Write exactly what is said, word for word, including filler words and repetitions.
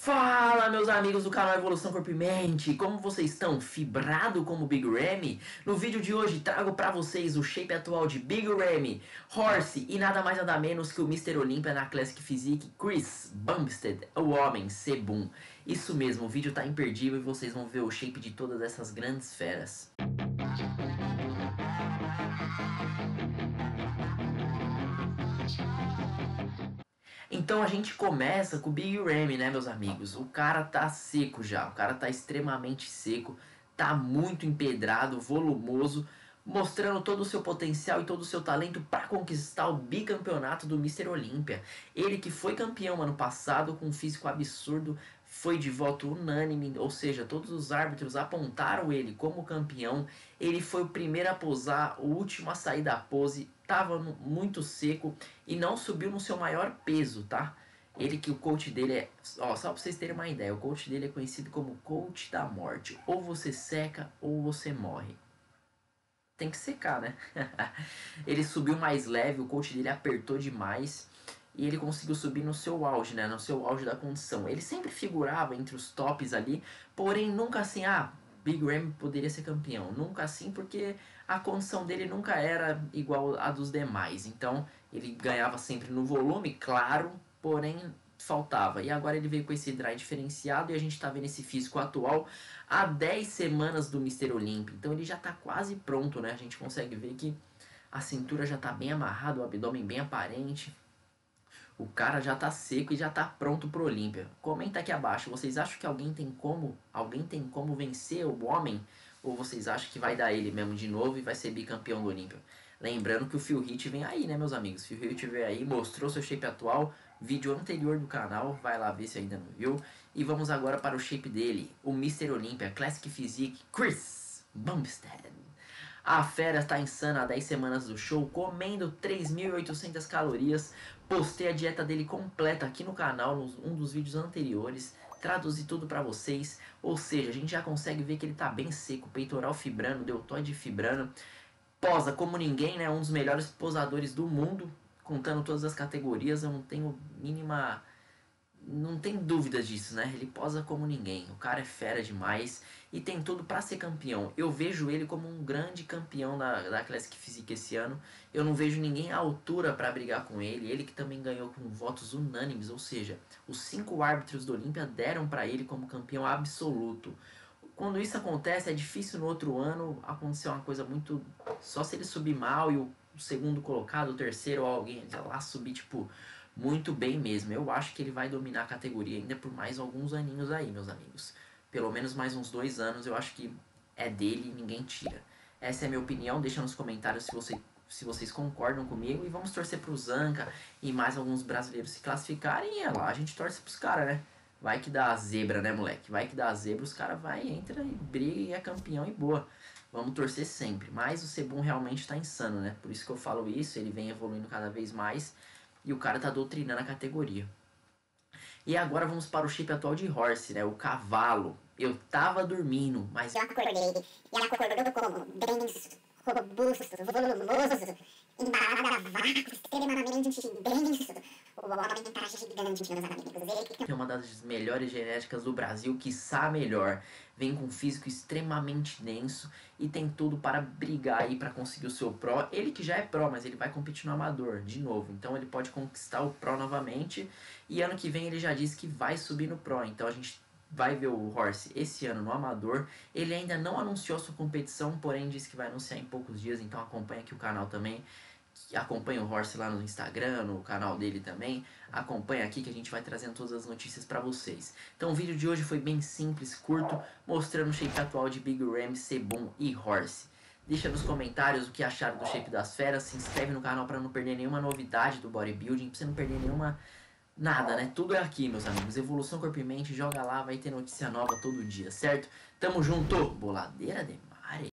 Fala, meus amigos do canal Evolução Corpo e Mente, como vocês estão? Fibrado como Big Ramy? No vídeo de hoje trago pra vocês o shape atual de Big Ramy, Horse e nada mais nada menos que o mister Olympia na Classic Physique, Chris Bumstead, o homem Sebum. Isso mesmo, o vídeo tá imperdível e vocês vão ver o shape de todas essas grandes feras. Então a gente começa com o Big Ramy, né, meus amigos? O cara tá seco já, o cara tá extremamente seco, tá muito empedrado, volumoso, mostrando todo o seu potencial e todo o seu talento para conquistar o bicampeonato do mister Olympia. Ele que foi campeão ano passado com um físico absurdo, foi de voto unânime, ou seja, todos os árbitros apontaram ele como campeão. Ele foi o primeiro a posar, o último a sair da pose, estava muito seco e não subiu no seu maior peso, tá? Ele que o coach dele é, ó, só pra vocês terem uma ideia, o coach dele é conhecido como coach da morte. Ou você seca ou você morre. Tem que secar, né? Ele subiu mais leve, o coach dele apertou demais e ele conseguiu subir no seu auge, né? No seu auge da condição. Ele sempre figurava entre os tops ali, porém nunca assim, ah, Big Ramy poderia ser campeão. Nunca assim, porque a condição dele nunca era igual a dos demais. Então ele ganhava sempre no volume, claro, porém faltava. E agora ele veio com esse dry diferenciado e a gente tá vendo esse físico atual há dez semanas do mister Olympia. Então ele já tá quase pronto, né? A gente consegue ver que a cintura já tá bem amarrada, o abdômen bem aparente. O cara já tá seco e já tá pronto pro Olympia. Comenta aqui abaixo, vocês acham que alguém tem como, alguém tem como vencer o homem? Ou vocês acham que vai dar ele mesmo de novo e vai ser bicampeão do Olympia? Lembrando que o Phil Heath vem aí, né, meus amigos? Phil Heath veio aí, mostrou seu shape atual, vídeo anterior do canal, vai lá ver se ainda não viu. E vamos agora para o shape dele, o mister Olympia Classic Physique, Chris Bumstead. A fera está insana há dez semanas do show, comendo três mil e oitocentas calorias. Postei a dieta dele completa aqui no canal, em um dos vídeos anteriores. Traduzi tudo pra vocês, ou seja, a gente já consegue ver que ele tá bem seco, peitoral fibrando, deltoide fibrando. Posa como ninguém, né? Um dos melhores posadores do mundo, contando todas as categorias, eu não tenho mínima... Não tem dúvidas disso, né? Ele posa como ninguém. O cara é fera demais e tem tudo pra ser campeão. Eu vejo ele como um grande campeão da, da Classic Physique esse ano. Eu não vejo ninguém à altura pra brigar com ele. Ele que também ganhou com votos unânimes, ou seja, os cinco árbitros do Olympia deram pra ele como campeão absoluto. Quando isso acontece, é difícil no outro ano acontecer uma coisa muito... Só se ele subir mal e o segundo colocado, o terceiro ou alguém lá subir, tipo... muito bem mesmo. Eu acho que ele vai dominar a categoria ainda por mais alguns aninhos aí, meus amigos. Pelo menos mais uns dois anos, eu acho que é dele e ninguém tira. Essa é a minha opinião, deixa nos comentários se, você, se vocês concordam comigo. E vamos torcer pro Zanca e mais alguns brasileiros se classificarem. E é lá, a gente torce pros caras, né? Vai que dá a zebra, né, moleque? Vai que dá a zebra, os caras vai, entra e briga e é campeão e boa. Vamos torcer sempre. Mas o Sebum realmente tá insano, né? Por isso que eu falo isso, ele vem evoluindo cada vez mais. E o cara tá doutrinando a categoria. E agora vamos para o shape atual de Horse, né? O cavalo. Eu tava dormindo, mas... Eu acordei e ela acordou como denso, robusto, volumoso, embaravaco, extremamente denso. O homem tem traje gigante, meus amigos. É uma das melhores genéticas do Brasil, quiçá a melhor. Vem com um físico extremamente denso e tem tudo para brigar aí para conseguir o seu Pro. Ele que já é Pro, mas ele vai competir no Amador de novo. Então ele pode conquistar o Pro novamente. E ano que vem ele já disse que vai subir no Pro. Então a gente vai ver o Horse esse ano no Amador. Ele ainda não anunciou sua competição, porém disse que vai anunciar em poucos dias. Então acompanha aqui o canal também. Acompanha o Horse lá no Instagram, no canal dele também. Acompanha aqui que a gente vai trazendo todas as notícias pra vocês. Então o vídeo de hoje foi bem simples, curto, mostrando o shape atual de Big Ramy, Sebum e Horse. Deixa nos comentários o que acharam do shape das feras. Se inscreve no canal pra não perder nenhuma novidade do bodybuilding, pra você não perder nenhuma... Nada, né? Tudo é aqui, meus amigos. Evolução Corpo e Mente, joga lá, vai ter notícia nova todo dia, certo? Tamo junto! Boladeira demais!